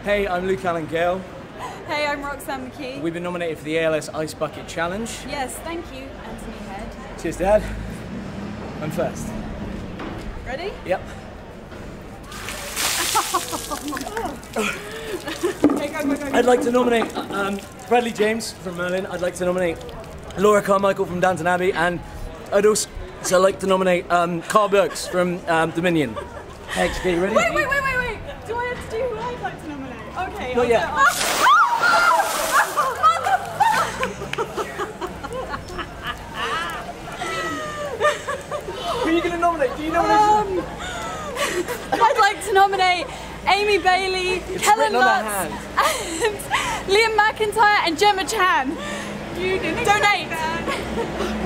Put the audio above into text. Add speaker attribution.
Speaker 1: Hey, I'm Allen-Gale.
Speaker 2: Hey, I'm Roxanne McKee.
Speaker 1: We've been nominated for the ALS Ice Bucket Challenge.
Speaker 2: Yes, thank you, Anthony Head.
Speaker 1: Cheers, Dad. I'm first.
Speaker 2: Ready?
Speaker 1: Yep. I'd like to nominate Bradley James from Merlin. I'd like to nominate Laura Carmichael from Downton Abbey, and I'd also like to nominate Carl Burks from Dominion. Thanks, okay, you ready?
Speaker 2: Wait. Do I have to do who I'd like to nominate? Okay.
Speaker 1: Not yet. Who are you going to nominate? Do you nominate?
Speaker 2: I'd like to nominate Amy Bailey, Helen Lutz, and Liam McIntyre and Gemma Chan. You didn't donate.